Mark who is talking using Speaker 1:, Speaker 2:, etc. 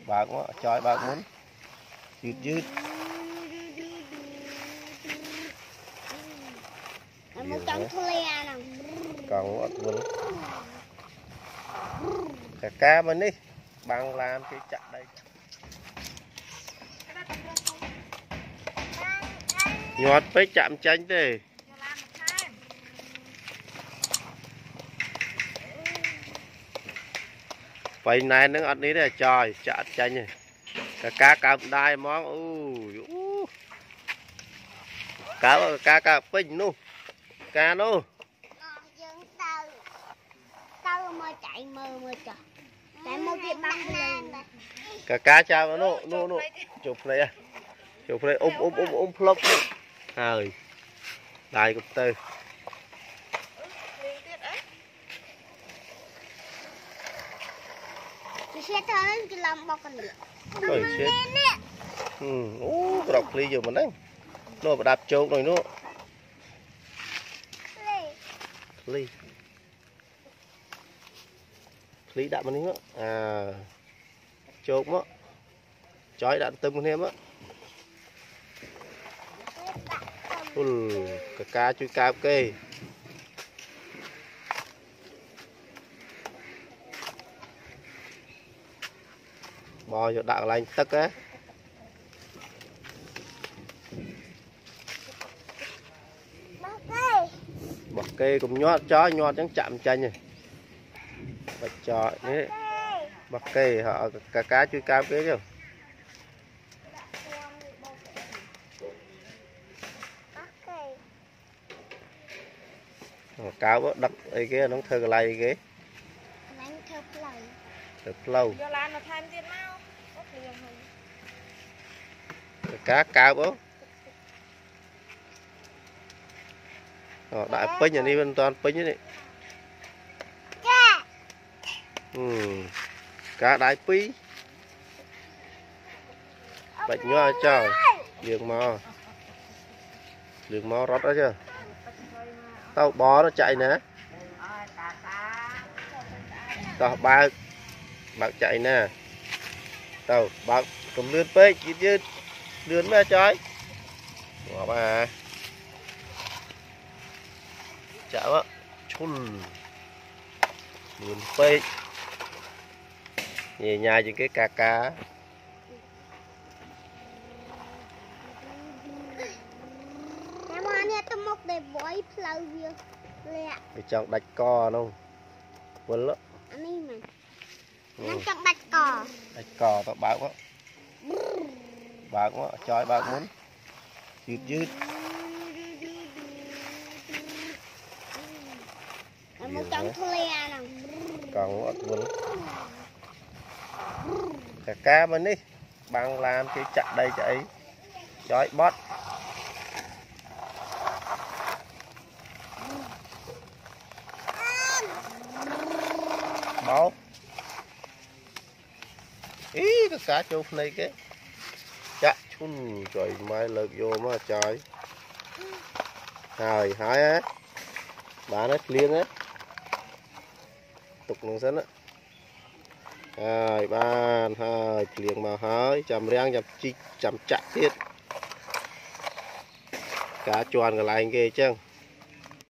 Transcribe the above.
Speaker 1: bạc quá chói bạc muốn dứt dứt
Speaker 2: một trong thuê nào
Speaker 1: còn ớt vừng cả cá bên đi bằng làm cái chặt đây nhọt với chạm chanh đi vậy này nó ăn ní đây trời chặt chanh này cá cạp đai món cá pin nu cá nu
Speaker 2: tao mà chạy mờ trời chạy mơ cái băng lên
Speaker 1: cá chao nó nu chụp này flop rồi đại cục tư
Speaker 2: xe thôi cái lòng bọc cần được
Speaker 1: rồi chết đọc ly giờ mình đấy nó đạp chốt rồi nó ly đạp mình nữa chốt đó chói đạn tôm con em á cá chui cá kê bò cho đạn lạnh tất á bọc kê cũng nhót chó nhót chẳng chạm chanh này bạch trò đấy bọc kê họ cá chui cá kê chứ cáo đó đập ấy cái nó thơ cái này cái lâu cá cao bố đại pin nhà đi bên toàn pin đấy cá đại pí bạch nho trời đường mò rót đó chưa tao bò nó chạy nè tao bạc chạy nè tao bạc cầm lươn pê chỉ dứt lươn mẹ trái bỏ bà chảo á chun lươn pê nhẹ nhàng những cái cá
Speaker 2: để bói plau việc lẹ
Speaker 1: để chọn đạch cò đâu quên lắm
Speaker 2: anh ấy mà nó chọn đạch cò
Speaker 1: tao bạc quá chói bạc muốn dứt
Speaker 2: một trong thuê nào
Speaker 1: còn ớt vừng cả cá bên đi bằng làm cái chặt đây chạy chói bót máu ý cái cá chụp này cái chặt chun trời mai lợt vô mà trời rồi hỏi á bà nó liên á tục đường sân á rồi ban hơi liền mà hơi chầm rang chầm chặt tiết cá tròn cái lại kia chăng